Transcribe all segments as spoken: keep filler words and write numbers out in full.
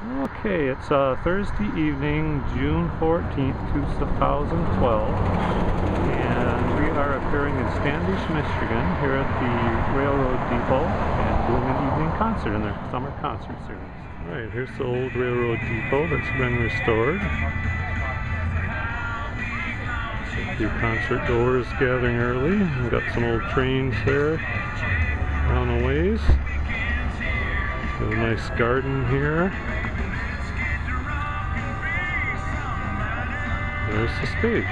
Okay, it's uh, Thursday evening, June fourteenth, two thousand twelve, and we are appearing in Standish, Michigan, here at the Railroad Depot, and doing an evening concert in their summer concert series. Alright, here's the old Railroad Depot that's been restored. A few concert goers gathering early. We've got some old trains there down a ways. Got a nice garden here. There's the stage.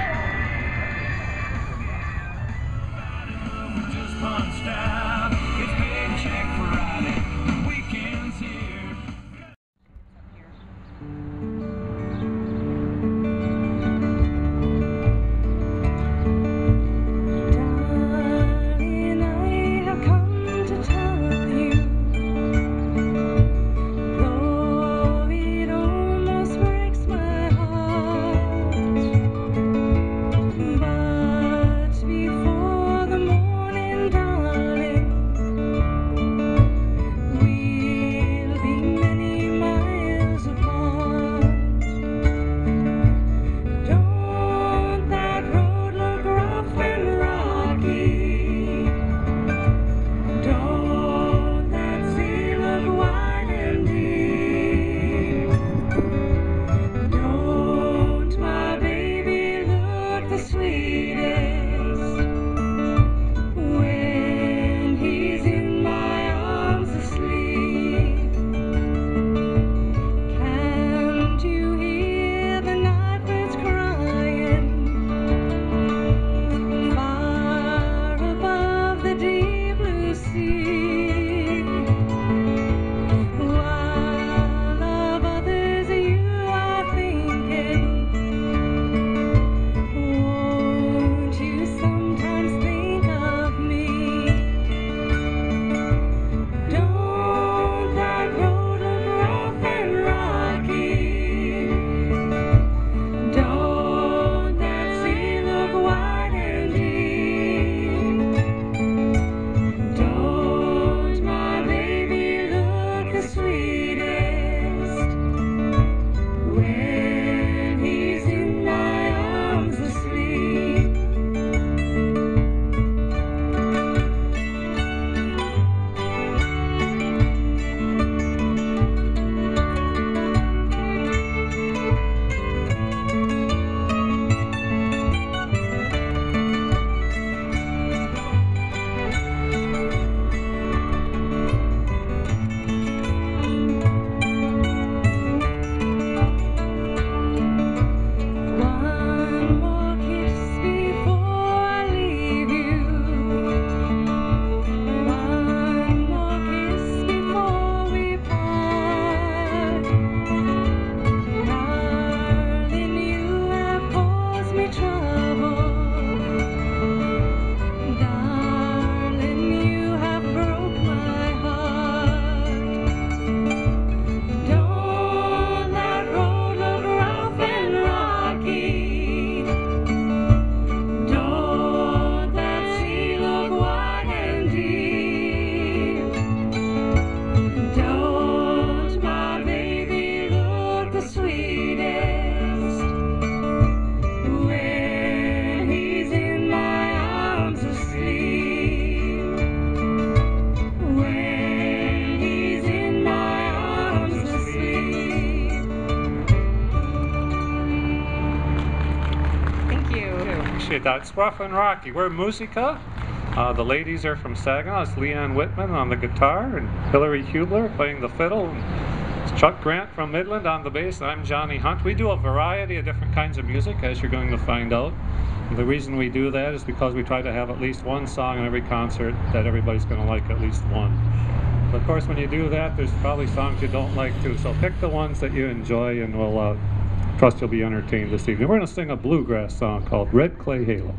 That's rough and rocky. We're Muzyka. Uh, the ladies are from Saginaw. It's Leanne Whitman on the guitar and Hillary Hubler playing the fiddle. And it's Chuck Grant from Midland on the bass, and I'm Johnny Hunt. We do a variety of different kinds of music, as you're going to find out. And the reason we do that is because we try to have at least one song in every concert that everybody's going to like at least one. But of course, when you do that, there's probably songs you don't like too. So pick the ones that you enjoy, and we'll uh, trust you'll be entertained this evening. We're going to sing a bluegrass song called Red Clay Halo.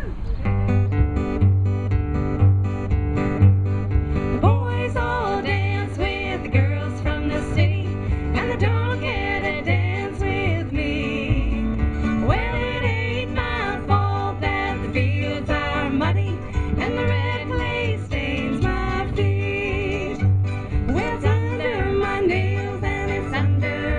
The boys all dance with the girls from the city, and they don't get to dance with me. Well, it ain't my fault that the fields are muddy and the red clay stains my feet. Well, it's under my nails and it's under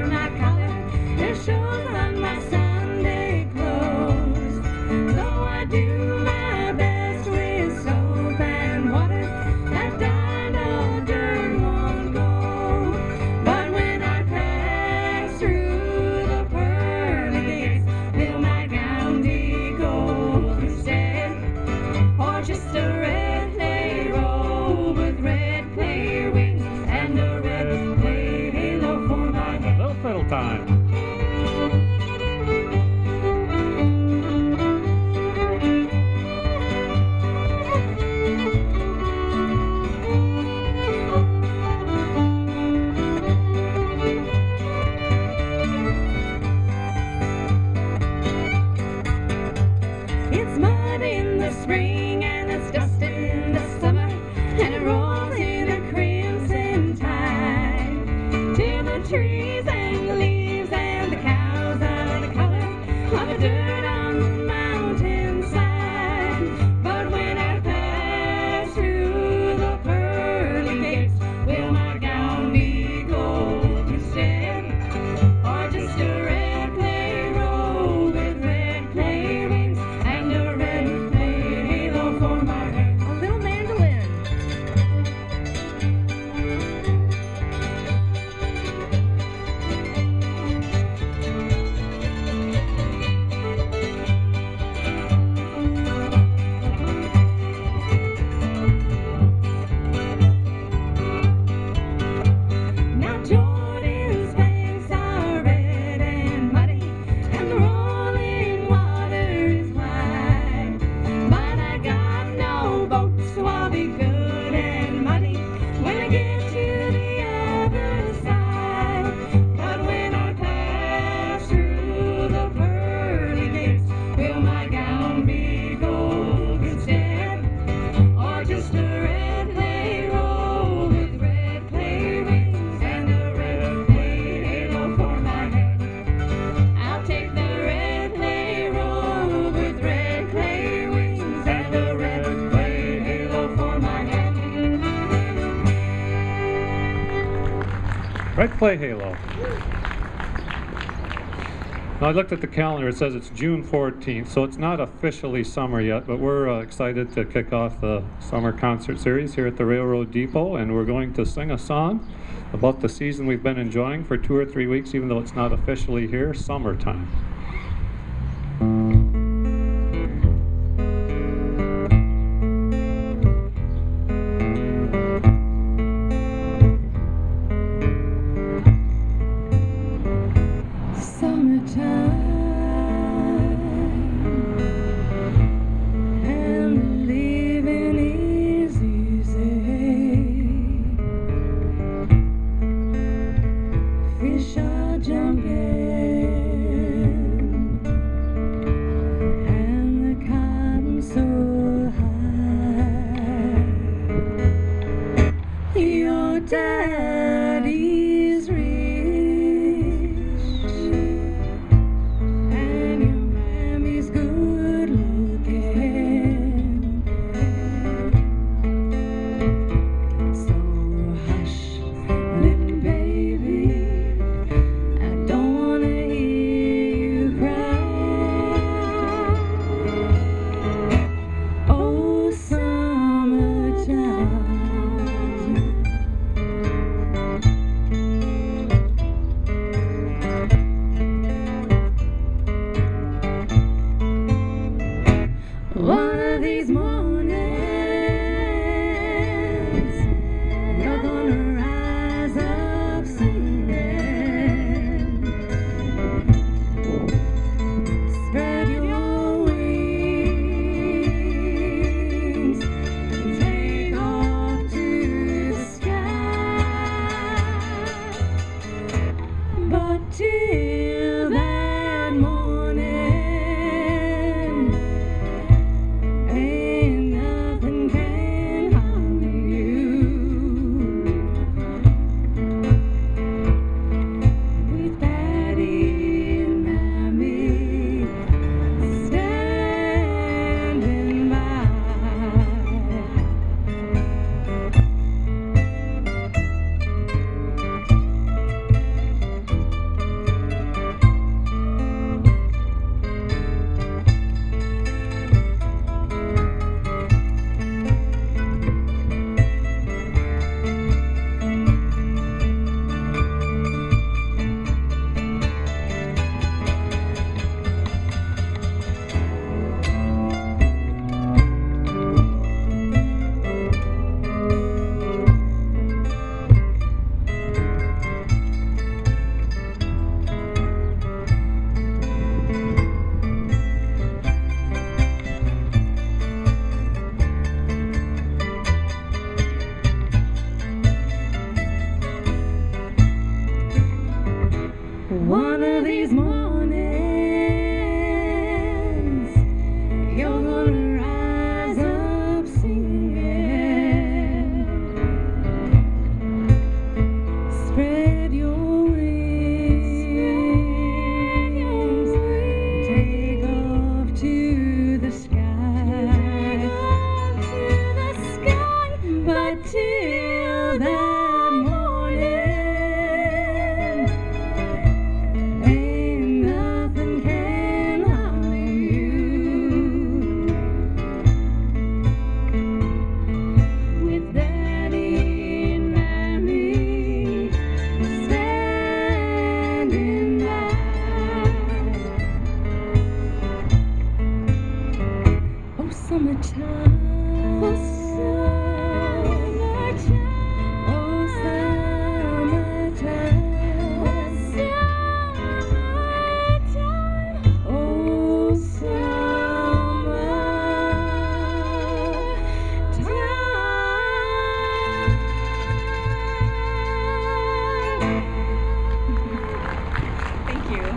summertime. It's mud in the spring and it's dust in the summer, and it rolls in a crimson tide to the trees and the leaves and the cows are the color of the dirt on the mountainside. But when I pass through the pearly gates, will my gown be gold instead, or just a red clay robe with red clay rings and a red clay halo for my head? A little mandolin. Now Jordan's banks are red and muddy, and the rolling water is wide. But I got no boat, so I'll be good and muddy when I get to the other side. But when I pass through the pearly gates, will my gown be gold instead, or just a red clay robe with red clay rings and a red clay halo for my head? I'll take the red clay robe with red clay wings and a red clay halo for my head. Red clay halo. Now I looked at the calendar, it says it's June fourteenth, so it's not officially summer yet, but we're uh, excited to kick off the summer concert series here at the Railroad Depot, and we're going to sing a song about the season we've been enjoying for two or three weeks, even though it's not officially here, summertime. Summertime, and living is easy. Fish are jumping these mornings, you're gonna rise up singing. Spread your wings, take off to the sky, but till that morning, ain't nothing can harm you. With Daddy and Mammy standing by, oh summertime, oh summertime, oh summertime, oh summertime, oh summertime. Thank you.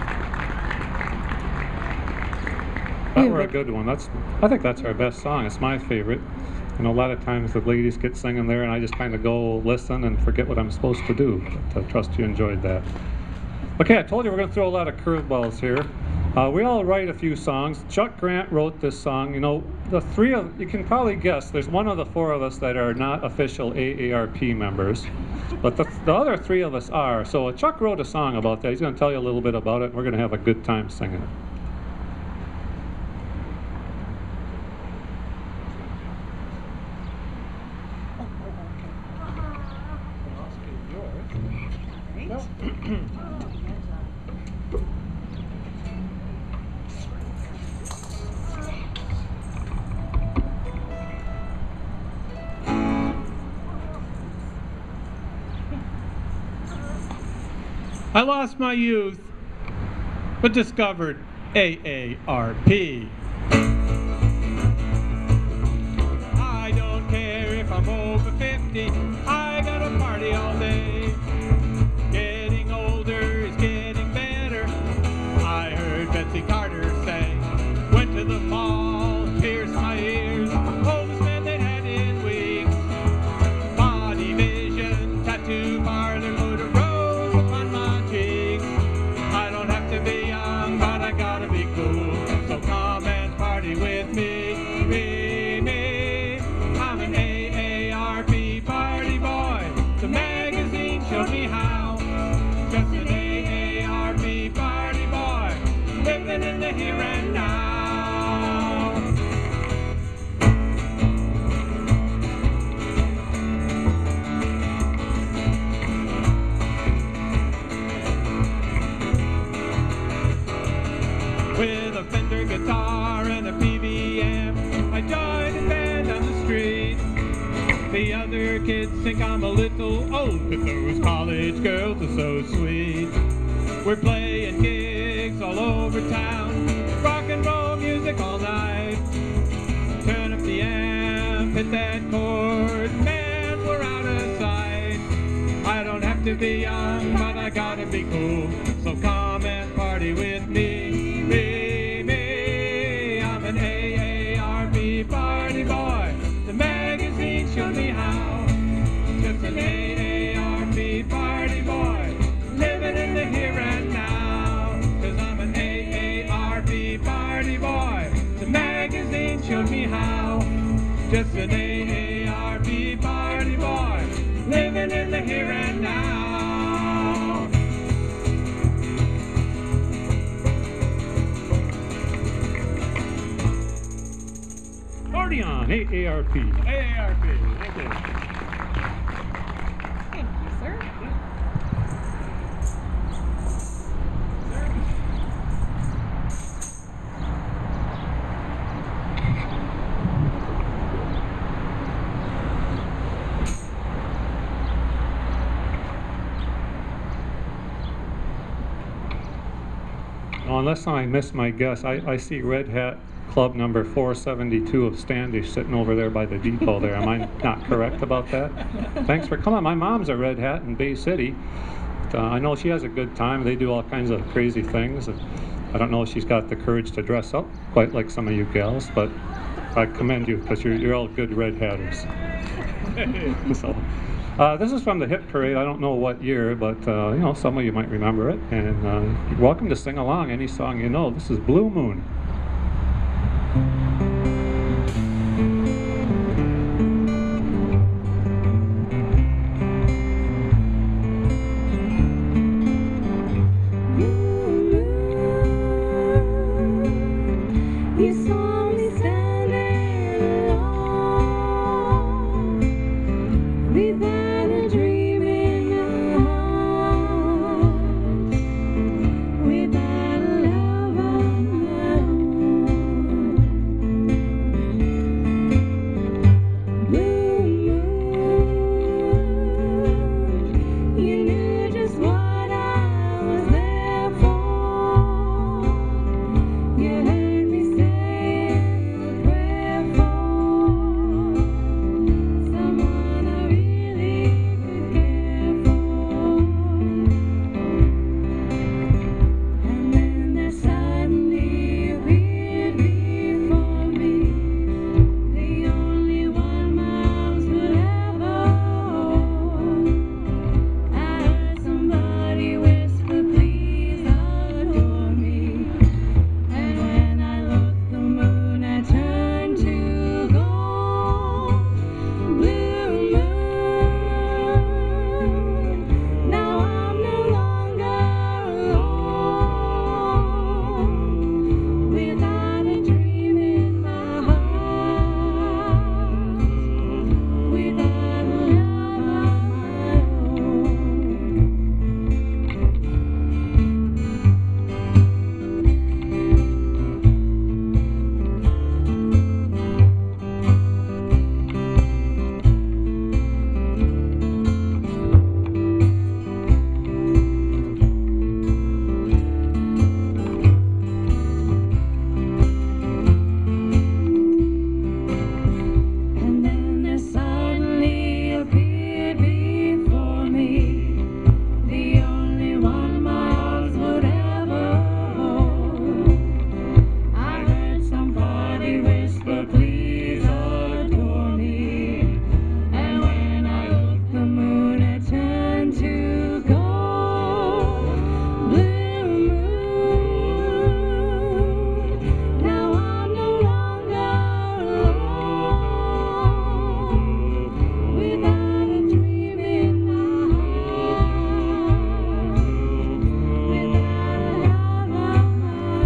That were a good one. That's, I think that's our best song. It's my favorite. And a lot of times the ladies get singing there and I just kind of go listen and forget what I'm supposed to do. But I trust you enjoyed that. Okay, I told you we're going to throw a lot of curveballs here. Uh, we all write a few songs. Chuck Grant wrote this song. You know, the three of, you can probably guess, there's one of the four of us that are not official A A R P members. But the, the other three of us are. So Chuck wrote a song about that. He's going to tell you a little bit about it. And we're going to have a good time singing it. I lost my youth, but discovered A A R P. I don't care if I'm over fifty, I gotta party all day. Getting older is getting better, I heard Betsy Carter say. Went to the mall, pierced my ears, oldest man they'd had in weeks. Body vision, tattoo parlor, put a rose upon my cheek. I don't have to be young, but I gotta be cool, so come and party with me, me, me. I'm an A A R P party boy, the magazine showed me how. Just an A A R P party boy, living in the here and now. With a Fender guitar and a P V M, I joined a band on the street. The other kids think I'm a little old, but those college girls are so sweet. We're playing gigs all over town, rock and roll music all night. Turn up the amp, hit that chord, man, we're out of sight. I don't have to be young, but I gotta be cool, so come and party with me, me, me. I'm an A A R P party boy, the magazine showed me how. Just an A A R P party boy, living in the here and now. Cause I'm an A A R P party boy, the magazine showed me how. Just an A A R P party boy, living in the here and now. Party on, A A R P. A A R P, thank you. Thank you, sir. Well, unless I miss my guess, I, I see Red Hat Club number four seventy-two of Standish sitting over there by the depot there. Am I not correct about that? Thanks for coming. My mom's a Red Hat in Bay City. uh, I know she has a good time. They do all kinds of crazy things. And I don't know if she's got the courage to dress up quite like some of you gals, but I commend you because you're, you're all good red-hatters. So, uh, this is from the Hit Parade. I don't know what year, but uh, you know, some of you might remember it. And uh, you're welcome to sing along any song you know. This is Blue Moon. You saw me standing alone, without a dream in my heart, without a love of my own. Blue moon, you knew just what I was there for. You heard me say a prayer for someone I really could care for. And then there suddenly appeared before me the only one my arms would ever hold. I heard somebody whisper, please adore me. And when I looked, the moon had turned to gold. Blue moon, now I'm no longer alone, without a dream in my heart, without a love of my And then there suddenly appeared before me the only one my arms would ever hold. I heard somebody whisper, please adore me. And when I looked, the moon had turned to gold. Blue moon, now I'm no longer alone, without a dream in my heart, without a love of my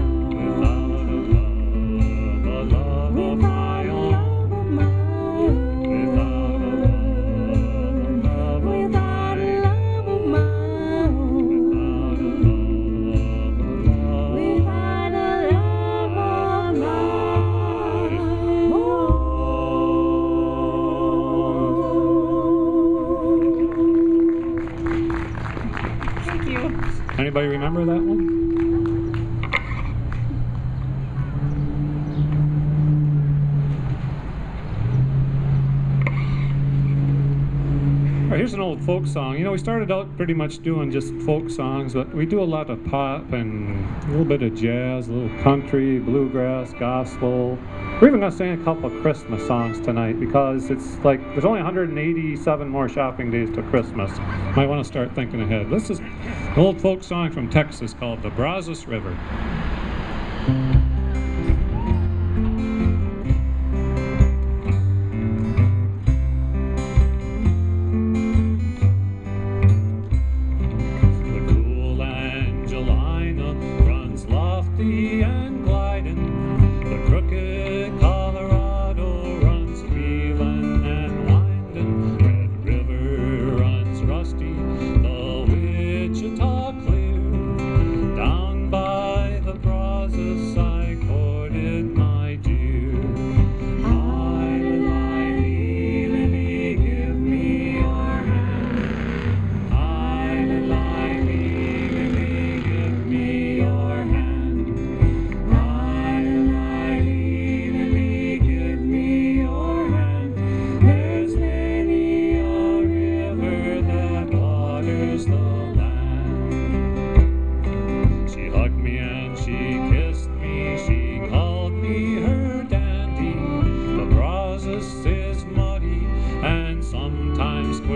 own, without a love of my own, without a love of my own, without a love of my own. Thank you. Anybody remember that one? All right, here's an old folk song. You know, we started out pretty much doing just folk songs, but we do a lot of pop and a little bit of jazz, a little country, bluegrass, gospel. We're even going to sing a couple of Christmas songs tonight because it's like there's only one hundred eighty-seven more shopping days to Christmas. Might want to start thinking ahead. This is an old folk song from Texas called the Brazos River. The cool Angelina runs lofty and gliding. The crooked Colorado runs wheeling and winding. Red River runs rusty, the Wichita clear. Down by the broad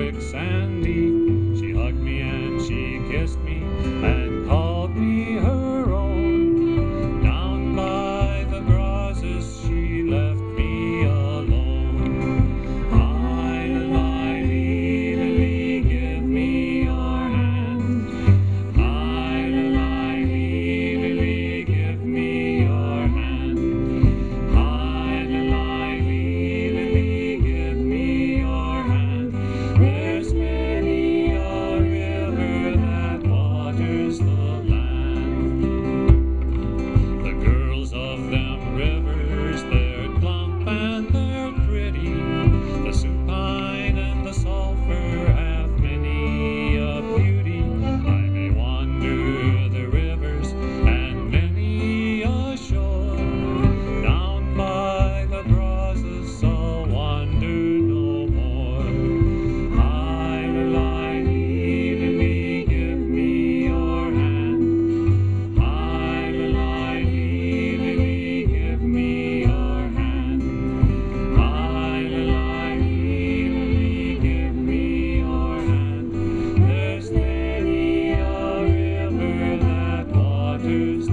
quick Sandy. She hugged me and she kissed me and called me her own. Down by the grasses she left me alone. I, I, Lily, give me your hand. I, I, Lily, give me your hand. I, I, Lily, give me your hand. There's many a river that waters the land. The girls of them rivers, they're plump and they're pretty. The supine and the sulphur have many a beauty. I may wander the rivers and many a shore. Down by the grasses I'll wander no more. I, I, Lily, give me your hand. I, I, Lily, give me your hand. I, I, Lily, give me your hand. There's many a river that waters the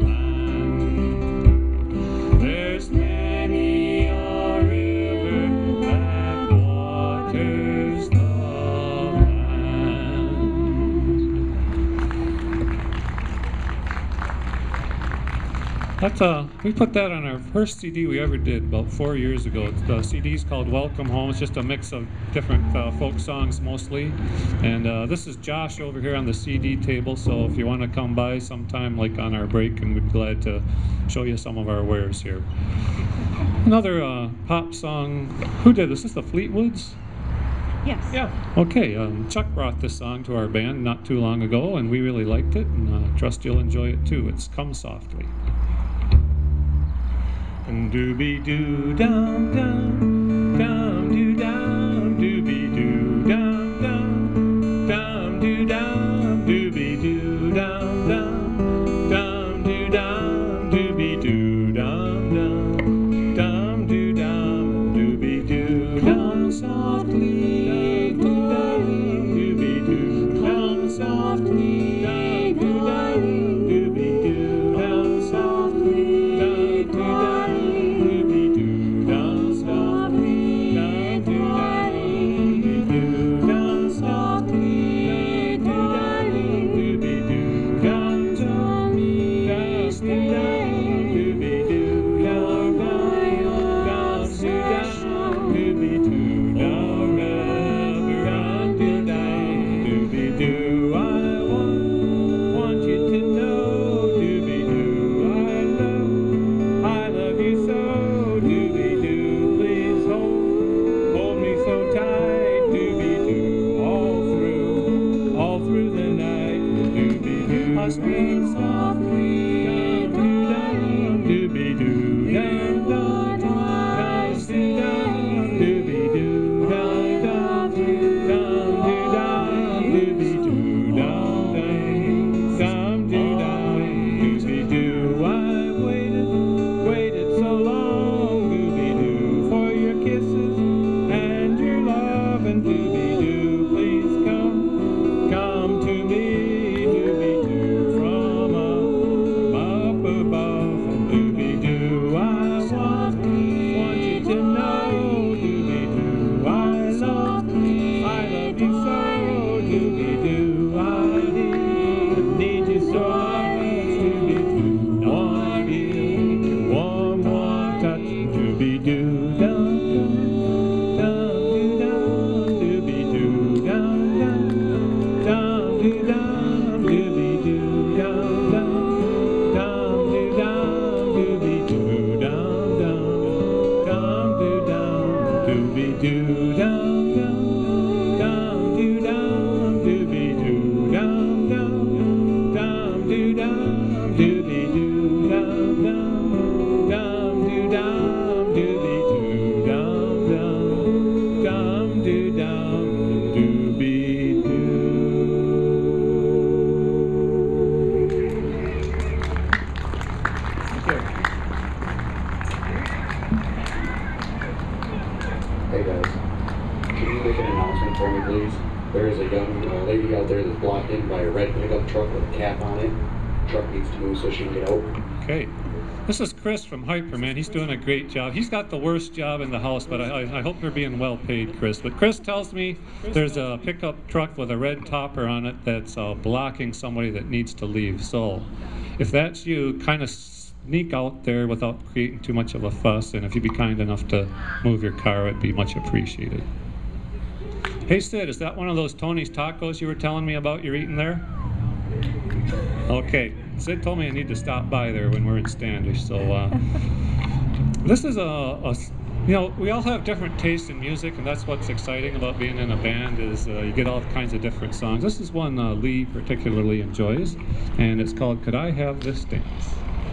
land. There's many a river that waters the land. That's uh, we put that on our first C D we ever did about four years ago. It's, the C D's called Welcome Home. It's just a mix of different uh, folk songs mostly. And uh, this is Josh over here on the C D table. So if you want to come by sometime, like on our break, and we'd be glad to show you some of our wares here. Another uh, pop song. Who did this? Is this the Fleetwoods? Yes. Yeah. Okay. Um, Chuck brought this song to our band not too long ago, and we really liked it, and uh, trust you'll enjoy it too. It's Come Softly. Doobie doo dum dum, dum doo dum, doobie doo dum dum, dum doo dum, doobie doo dum dum, dum doo dum, doobie doo dum dum, dum doo dum, doobie doo dum softly, doo dum, doobie doo dum softly, dum doo dum, doobie doo dum softly, dum doo dum. Stop. for me, please? There is a young uh, lady out there that's blocked in by a red pickup truck with a cap on it. Truck needs to move so she can get out. Okay. This is Chris from Hyperman. He's doing a great job. He's got the worst job in the house, but I, I, I hope you're being well paid, Chris. But Chris tells me there's a pickup truck with a red topper on it that's uh, blocking somebody that needs to leave. So if that's you, kind of sneak out there without creating too much of a fuss, and if you'd be kind enough to move your car, it'd be much appreciated. Hey Sid, is that one of those Tony's tacos you were telling me about you're eating there? Okay, Sid told me I need to stop by there when we're in Standish, so uh, this is a, a, you know, we all have different tastes in music, and that's what's exciting about being in a band is uh, you get all kinds of different songs. This is one uh, Lee particularly enjoys, and it's called Could I Have This Dance?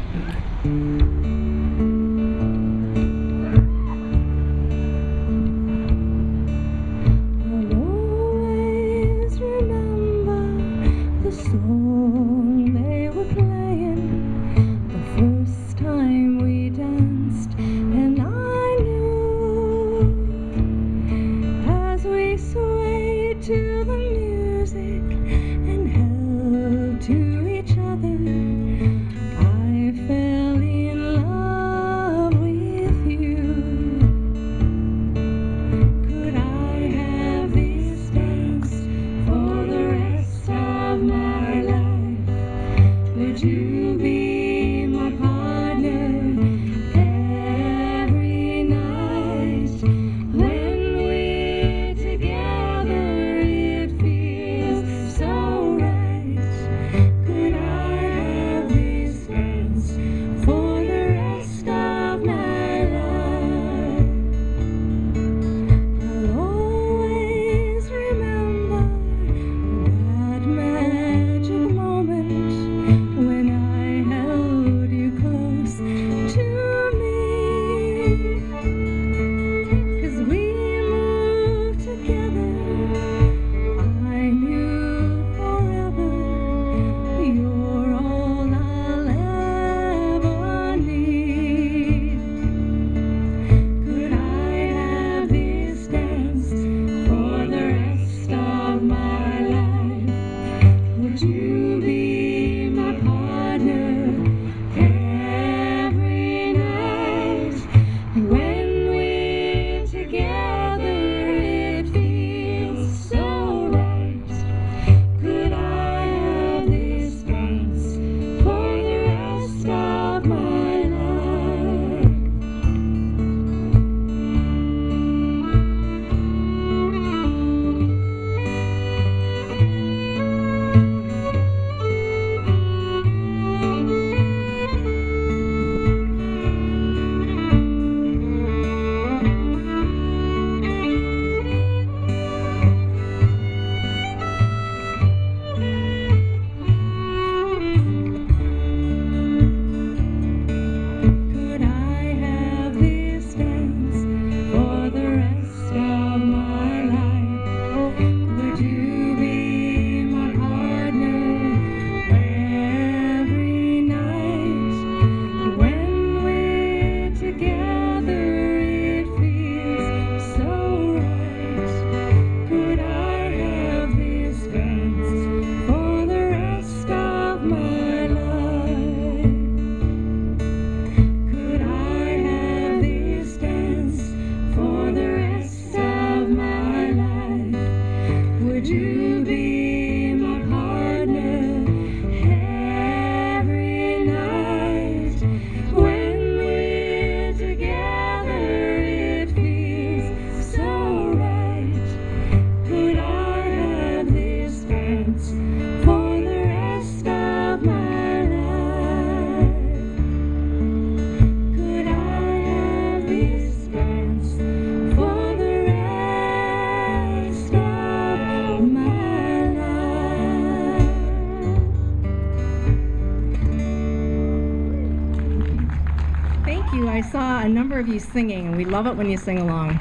I saw a number of you singing, and we love it when you sing along.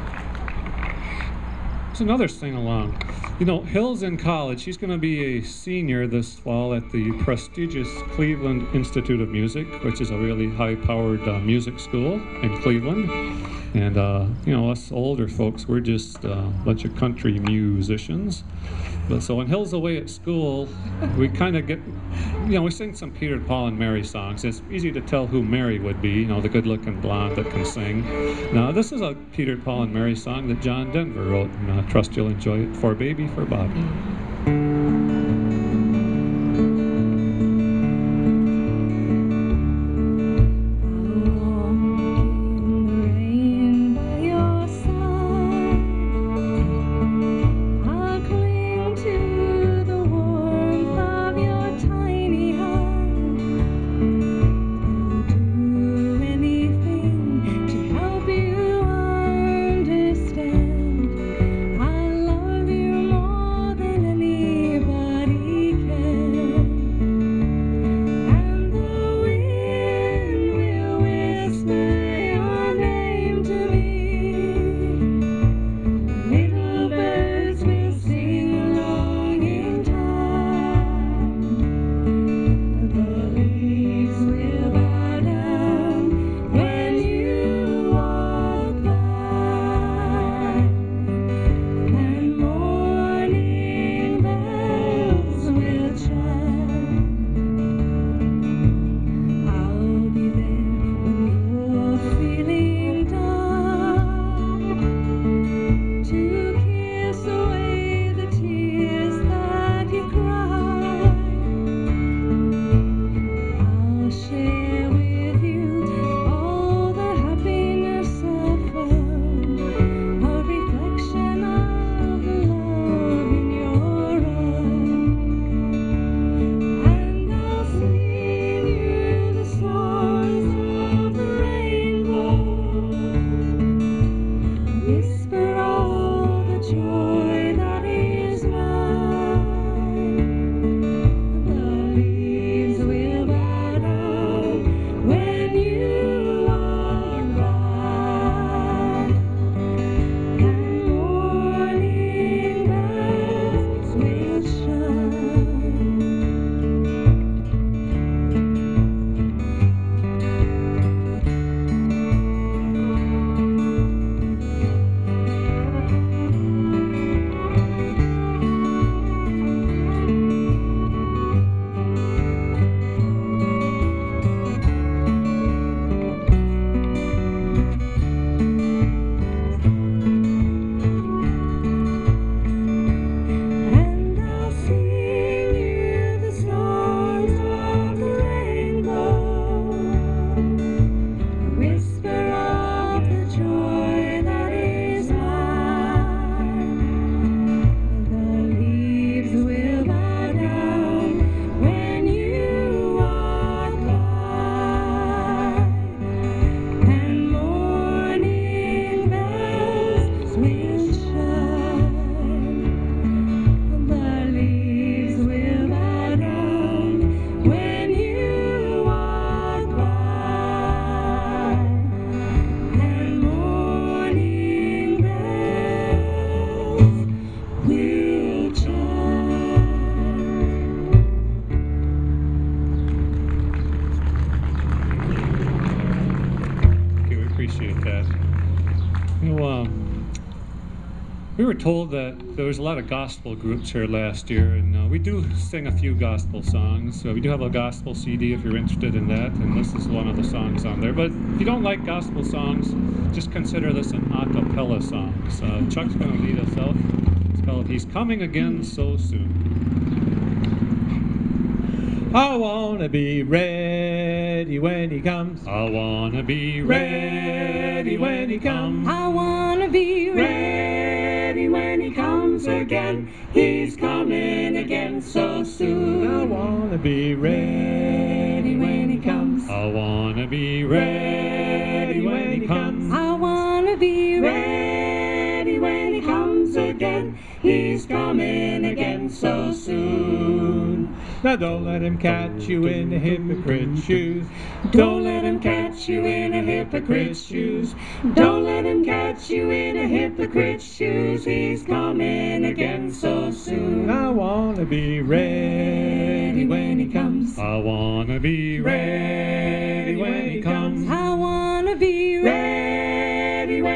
It's another sing-along. You know, Hill's in college. She's going to be a senior this fall at the prestigious Cleveland Institute of Music, which is a really high-powered uh, music school in Cleveland. And, uh, you know, us older folks, we're just uh, a bunch of country musicians. But so when Hill's away at school, we kind of get, you know, we sing some Peter, Paul, and Mary songs. It's easy to tell who Mary would be, you know, the good-looking blonde that can sing. Now, this is a Peter, Paul, and Mary song that John Denver wrote, and I trust you'll enjoy it. For Baby, for Bobby. We were told that there was a lot of gospel groups here last year, and uh, we do sing a few gospel songs. So we do have a gospel C D if you're interested in that, and this is one of the songs on there. But if you don't like gospel songs, just consider this an a cappella song. So Chuck's going to lead us out. It's called He's Coming Again So Soon. I wanna be ready when he comes. I wanna be Ready when he comes. I wanna be ready. Ready when he comes again. He's coming again so soon. I wanna be ready when he comes. I wanna be Ready when he comes. I wanna be Ready when he comes again. He's coming again so soon. Now don't let him catch you in a hypocrite's shoes. Don't let him catch you in a hypocrite's shoes. Don't let him catch you in a hypocrite's shoes. He's coming again so soon. I wanna be ready when he comes. I wanna be Ready when he comes. I wanna be Ready when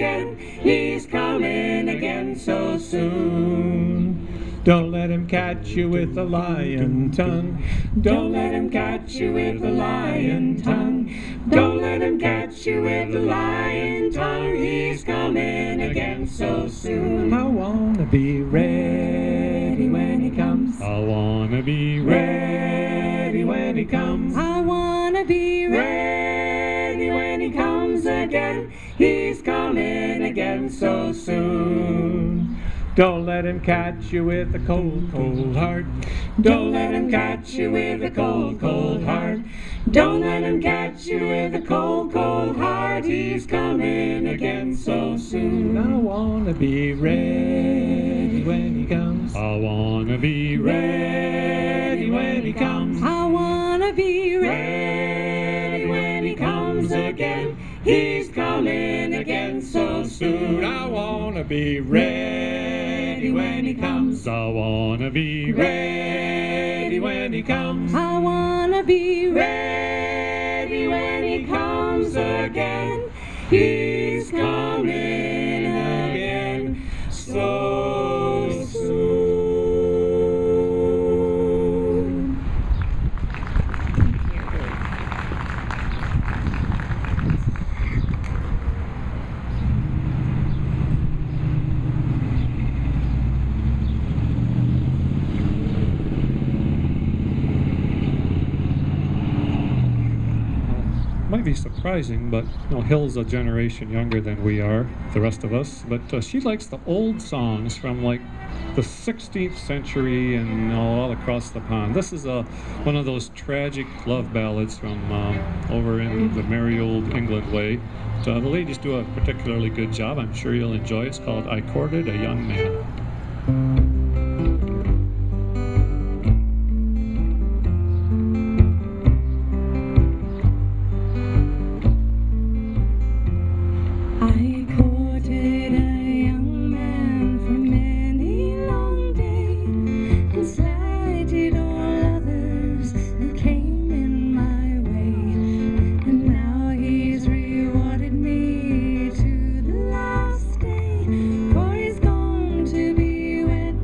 again. He's coming again so soon. Don't let him catch you with a lion tongue. Don't let him catch you with a lion tongue. Don't let him catch you with a lion tongue. He's coming again so soon. I wanna be ready when he comes. I wanna be ready when he comes. I wanna be Ready when he comes again. He's coming again so soon. Don't let him catch you with a cold, cold heart. Don't let him catch you with a cold, cold heart. Don't let him catch you with a cold, cold heart. He's coming again so soon. I wanna be ready when he comes. I wanna be ready when he comes. I wanna be Ready when he comes again. He's coming again so soon. I wanna be ready when he comes. I wanna be ready when he comes. I wanna be Ready when he comes again. He's coming again so soon. Might be surprising, but you know, Hill's a generation younger than we are, the rest of us. But uh, she likes the old songs from like the sixteenth century and you know, all across the pond. This is a one of those tragic love ballads from um, over in the merry old England way. But, uh, the ladies do a particularly good job. I'm sure you'll enjoy it. It's called "I Courted a Young Man." I courted a young man for many long days and slighted all others who came in my way. And now he's rewarded me to the last day, for he's gone to be wed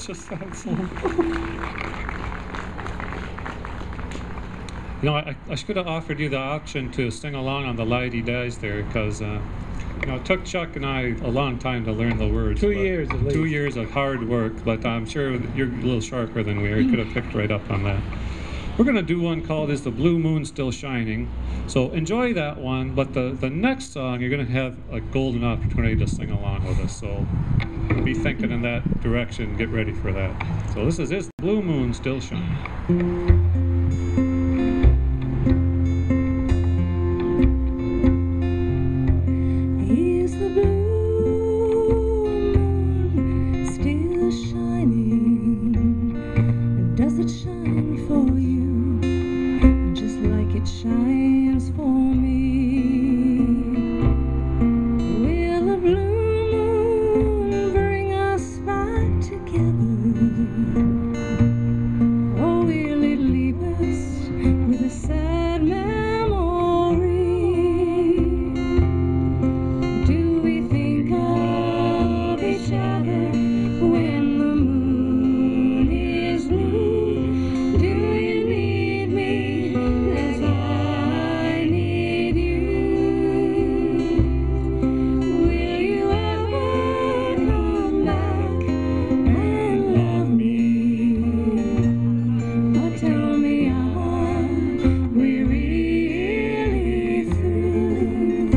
such a sad song. You know, I, I should have offered you the option to sing along on the Lighty Dies there, because uh, you know, it took Chuck and I a long time to learn the words. Two but- years at least. Two years of hard work, but I'm sure that you're a little sharper than we are. You could have picked right up on that. We're going to do one called Is the Blue Moon Still Shining? So enjoy that one, but the, the next song, you're going to have a golden opportunity to sing along with us. So be thinking in that direction. Get ready for that. So this is Is the Blue Moon Still Shining? Is the blue moon still shining? Does it shine for you just like it shines for me? Will the blue moon bring us back together? Or will it leave us with a sad memory? Do we think of each other when the moon is blue? Do you need me as I need you? Will you ever come back and love me? Or tell me, are we really through?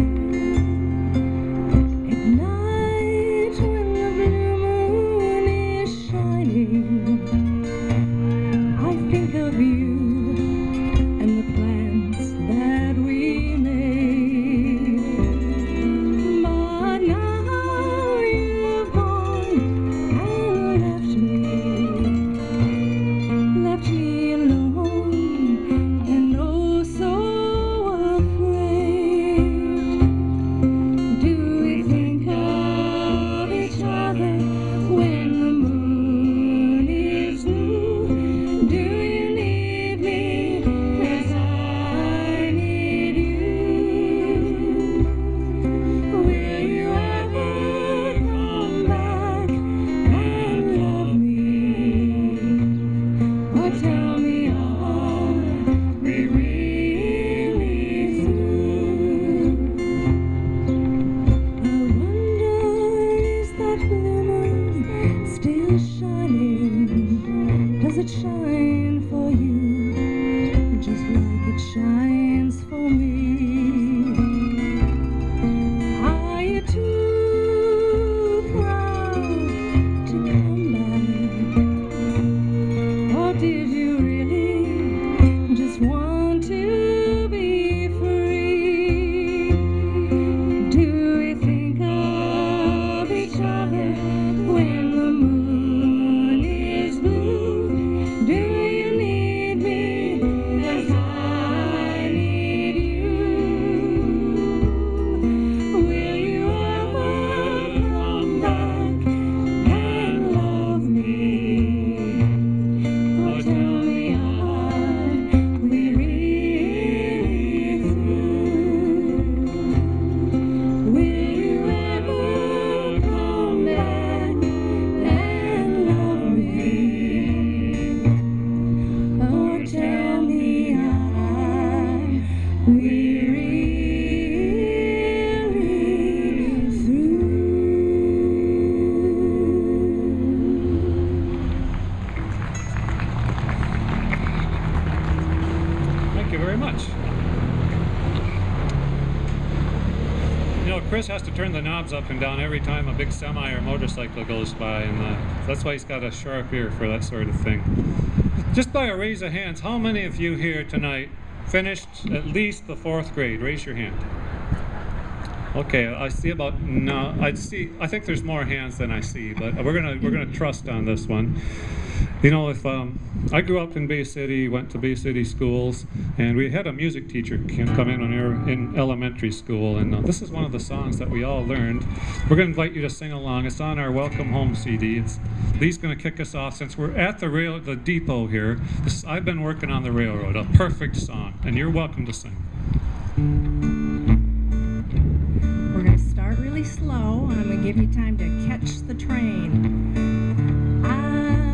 At night when the blue moon is shining, I think of you and the plans that we made. But now you've gone and left me, left me alone and oh so afraid. Do we think of each other when the moon is blue? Do you need me as I need you? Will you ever come back and love me? Or tell me, are we really through? I wonder, is that blue moon still shining? Does it shine for you just like it shines for me? Are you too proud to come back? Or did you really just want to be free? Do we think of each other when the moon is blue? Do you need me as I need you? Will you ever come back and love me? Or tell me, are we really through? Will you ever come back and love me? Or tell me, are we really through? Thank you very much. You know, Chris has to turn the knobs up and down every time a big semi or motorcycle goes by, and uh, that's why he's got a sharp ear for that sort of thing. Just by a raise of hands, how many of you here tonight finished at least the fourth grade? Raise your hand. Okay, I see about no. I see. I think there's more hands than I see, but we're gonna we're gonna trust on this one. You know, if um, I grew up in Bay City, went to Bay City schools, and we had a music teacher can come in when we were in elementary school, and uh, this is one of the songs that we all learned. We're going to invite you to sing along. It's on our Welcome Home C D. It's Lee's going to kick us off since we're at the rail, the depot here. This is I've Been Working on the Railroad, a perfect song, and you're welcome to sing. We're going to start really slow, and I'm going to give you time to catch the train. I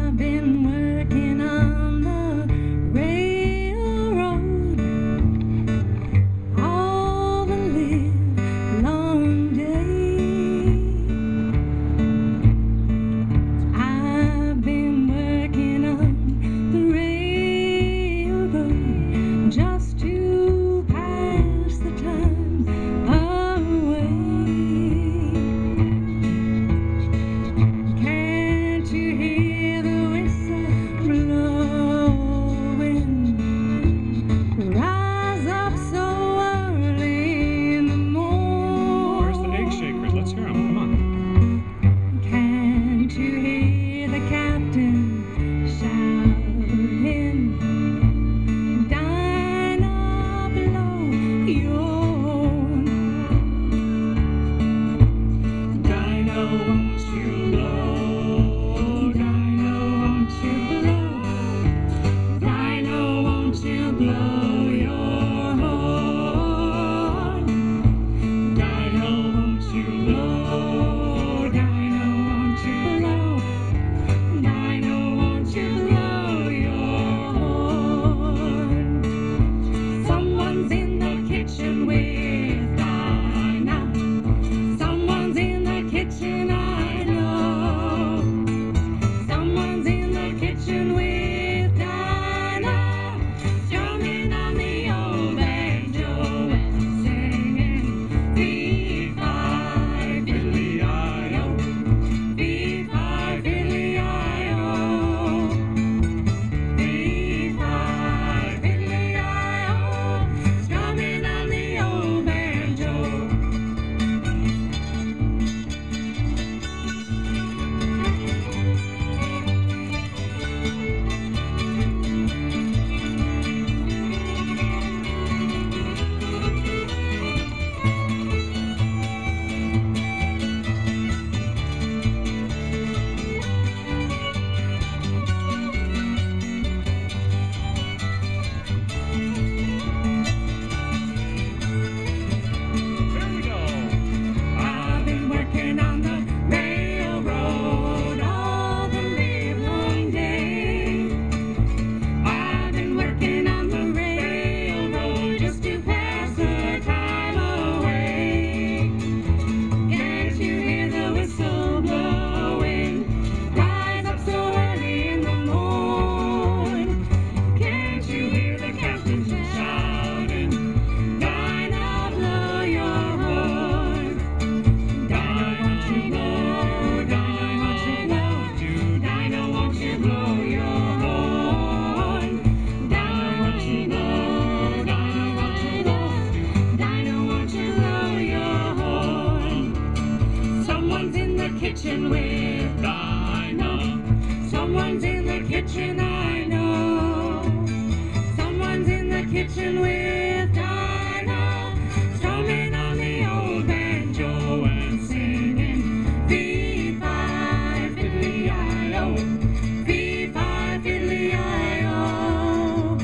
kitchen, I know. Someone's in the kitchen with Dinah, strumming on the old banjo and singing fee-fi, fiddly-I-O, fee-fi, fiddly-I-O,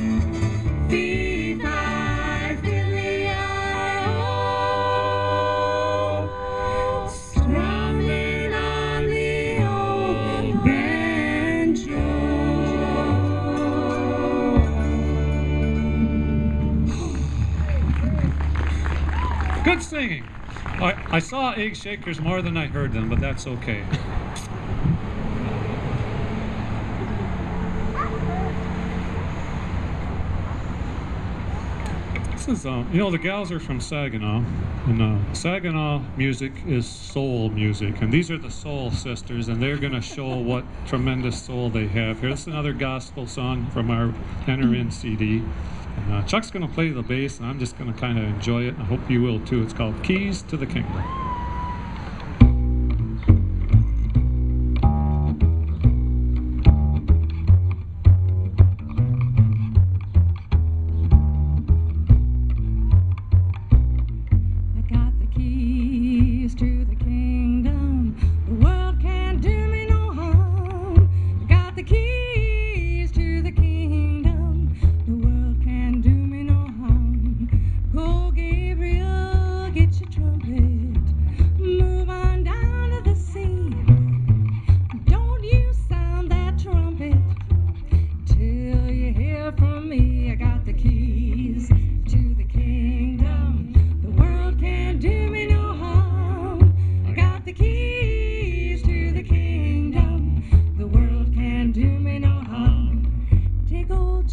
fee-fi, fiddly-I-O, strumming on the old banjo. Good singing. I, I saw egg shakers more than I heard them, but that's okay. This is, um, you know, the gals are from Saginaw, and uh, Saginaw music is soul music, and these are the Soul Sisters, and they're going to show what tremendous soul they have. Here's another gospel song from our Enter In C D. And, uh, Chuck's going to play the bass, and I'm just going to kind of enjoy it. I hope you will too. It's called Keys to the Kingdom. I got the keys to the kingdom. The world can't do me no harm. I got the keys to the kingdom. The world can't do me no harm. Go, Gabriel, get your trumpet. Move on down to the sea. Don't you sound that trumpet till you hear from me. I got the keys to the kingdom. The world can't do me no harm. I got the keys to the kingdom. The world can't do me no harm. Take old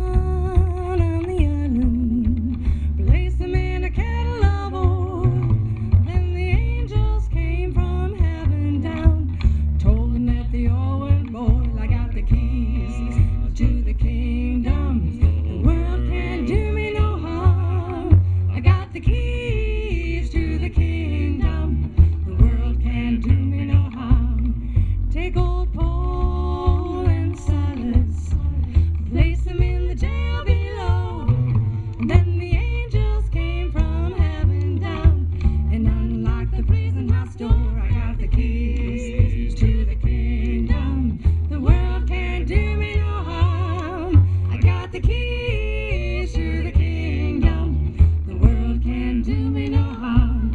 John on the island, place him in a kettle of oil. Then the angels came from heaven down, told him that the oil went boil. I got the keys to the kingdom. The world can't do me no harm. I got the keys to the kingdom. The world can't do me no harm. Take old Paul and Silas, place them in the jail below. And then the angels came from heaven down and unlocked the prison house door. I got the keys to the kingdom. The world can't do me no harm. I got the keys to the kingdom. The world can't do me no harm.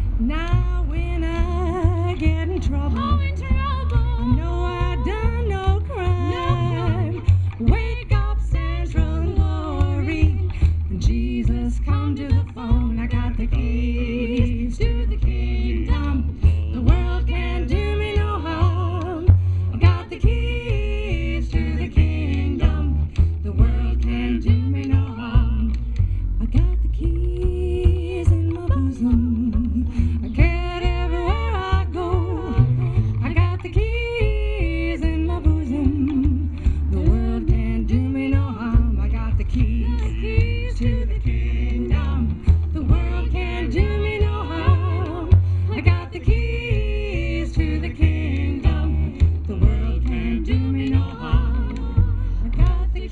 Now when I get in trouble, oh, in trouble, I know I done no crime. Wake up, Central Glory. Jesus, come to the phone. I got the keys to the kingdom. The world can't do me no harm. I got the keys to the kingdom. The world can't do me no harm. I got the keys in my bosom. I get everywhere I go. I got the keys in my bosom. The world can't do me no harm. I got the keys to the kingdom. The world can't do me no harm. I got the keys to the kingdom. The world can't do me no harm. I got the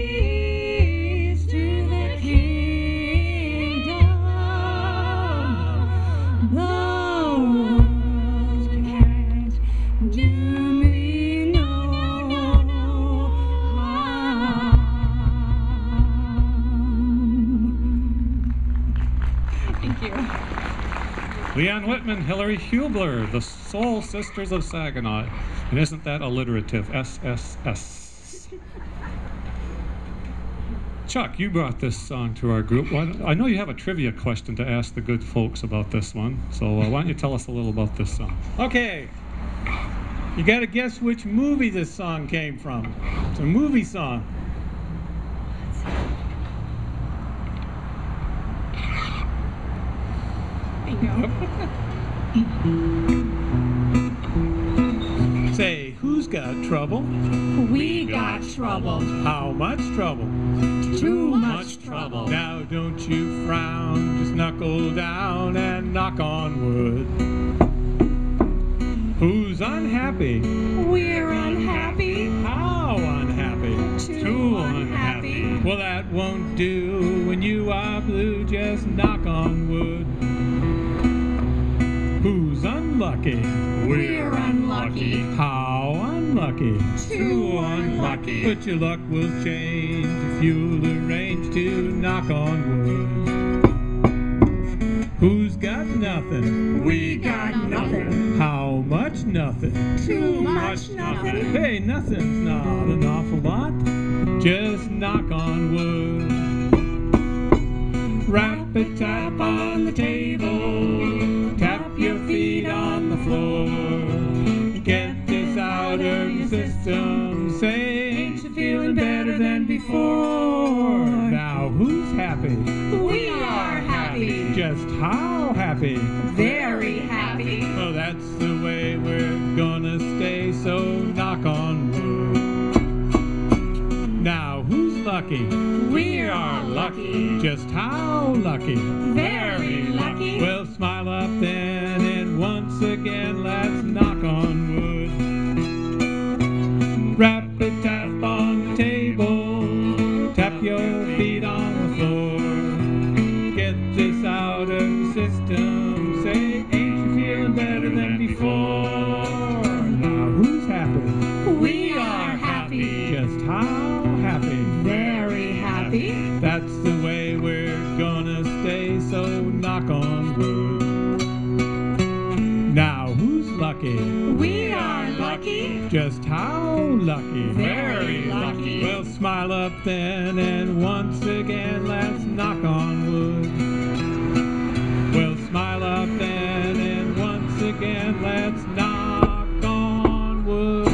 keys to the kingdom. The world can't do me no harm. Thank you. Leanne Whitman, Hillary Hubler, the Soul Sisters of Saginaw. And isn't that alliterative? S S S. Chuck, you brought this song to our group. Why don't- I know you have a trivia question to ask the good folks about this one. So uh, why don't you tell us a little about this song? Okay. You got to guess which movie this song came from. It's a movie song. Say, who's got trouble? We got trouble. How much trouble? Too much trouble. Now don't you frown, just knuckle down and knock on wood. Who's unhappy? We're unhappy. How unhappy? Well, that won't do when you are blue, just knock on wood. Who's unlucky? We're unlucky. How unlucky? Too unlucky. But your luck will change if you'll arrange to knock on wood. Who's got nothing? We got nothing. How much nothing? Too much nothing. Hey, nothing's not an awful lot. Just knock on wood. Rap a tap on the table. Tap your feet on the floor. Get this out of your system. Say, ain't you feeling better than before? Now, who's happy? We are happy. Just how happy? Very happy. Oh, that's the way we're gonna stay, so knock on wood. Now, who's lucky? We are lucky. Just how lucky? Very lucky. Well, smile up then, and once again, let's knock on wood. Rap a tap on the table, tap your feet on the floor. Get this out of the system, say, ain't you feeling better than before? Now, who's happy? We are happy. Just how happy? Very happy. That's the way we're gonna stay, so knock on wood. Now, who's lucky? We are lucky. Just how lucky? Very lucky. Well, smile up then, and once again, let's knock on wood. Well, smile up then, and once again, let's knock on wood.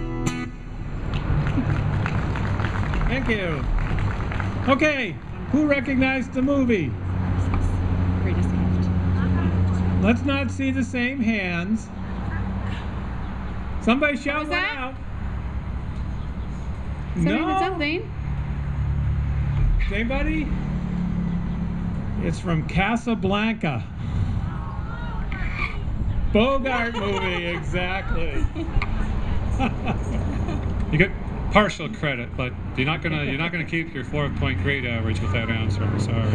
Thank you. Okay, who recognized the movie? Greatest gift. Let's not see the same hands. Somebody shout was one that? out. Somebody No. had something. Anybody? It's from Casablanca. Bogart movie, exactly. You get partial credit, but you're not gonna you're not gonna keep your four-point grade average with that answer. I'm sorry.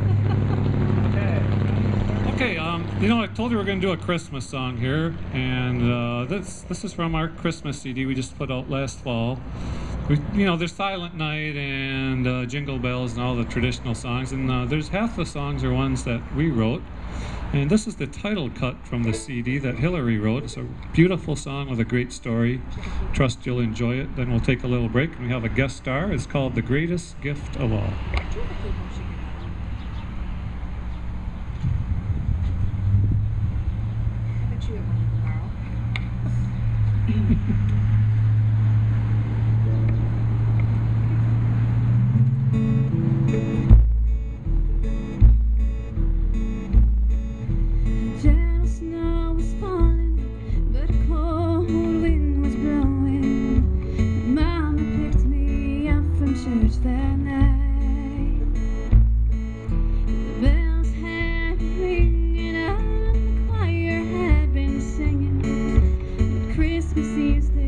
Okay, um, you know, I told you we're going to do a Christmas song here, and uh, this this is from our Christmas C D we just put out last fall. We, you know, there's Silent Night and uh, Jingle Bells and all the traditional songs, and uh, there's half the songs are ones that we wrote. And this is the title cut from the C D that Hillary wrote. It's a beautiful song with a great story. Trust you'll enjoy it. Then we'll take a little break, and we have a guest star. It's called The Greatest Gift of All. Gentle snow was falling, but a cold wind was blowing. Mama picked me up from church that night. The bells had been ringing out, the choir had been singing, but Christmas Eve's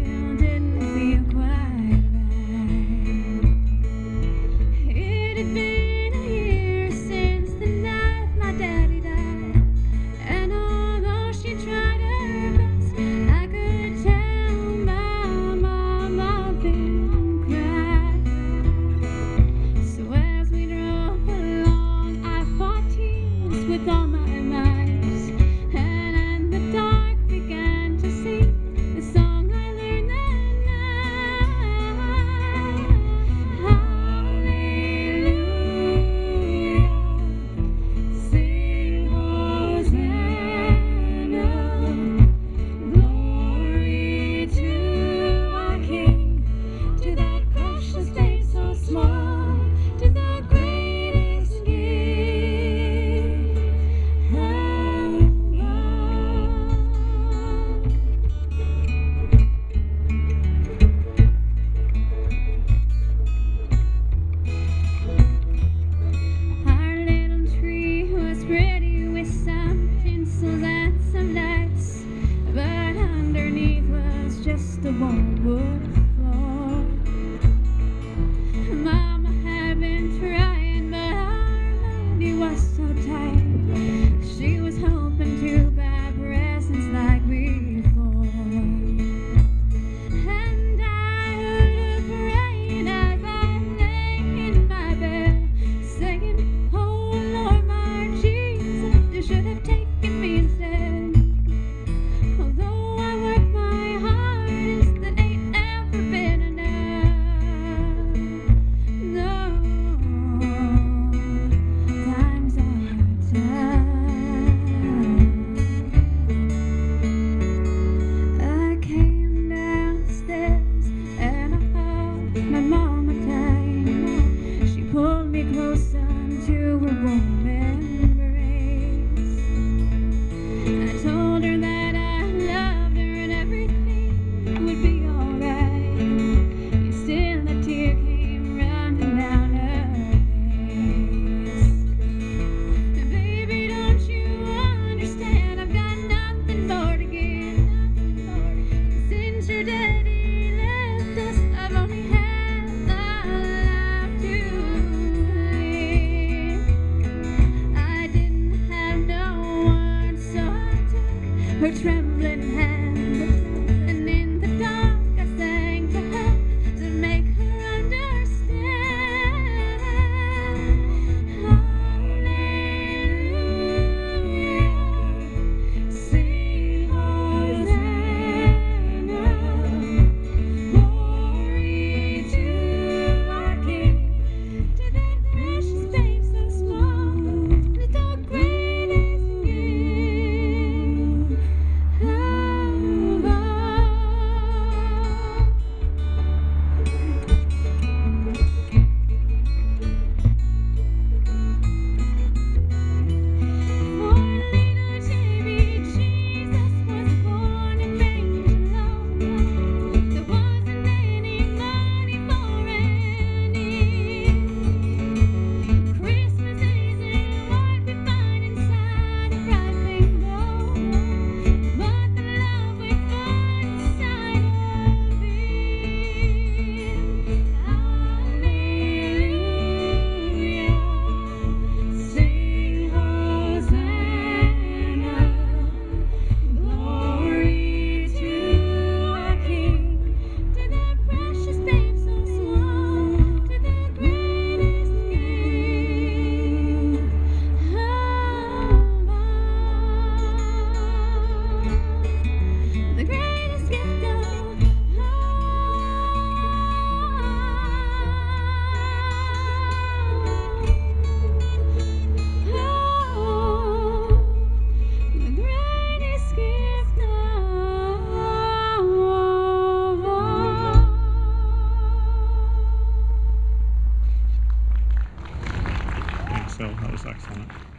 so that was excellent.